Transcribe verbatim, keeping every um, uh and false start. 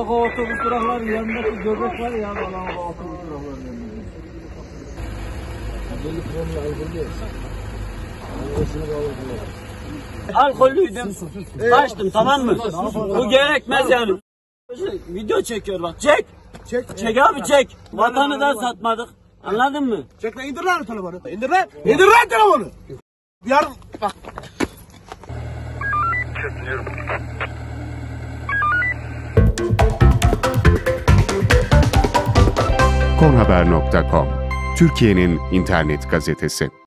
Alaka otobüs durakları yanındaki göbek var ya, alaka otobüs durakları yanında. Alkollüydüm. Kaçtım, tamam mı? Bu gerekmez yani. Video çekiyor bak. Çek. Çek. Çek abi çek. Vatanı da satmadık. Anladın mı? Çek lan, indir lan telefonu. İndir lan. İndir lan telefonu. Yarın bak. konhaber nokta com Türkiye'nin internet gazetesi.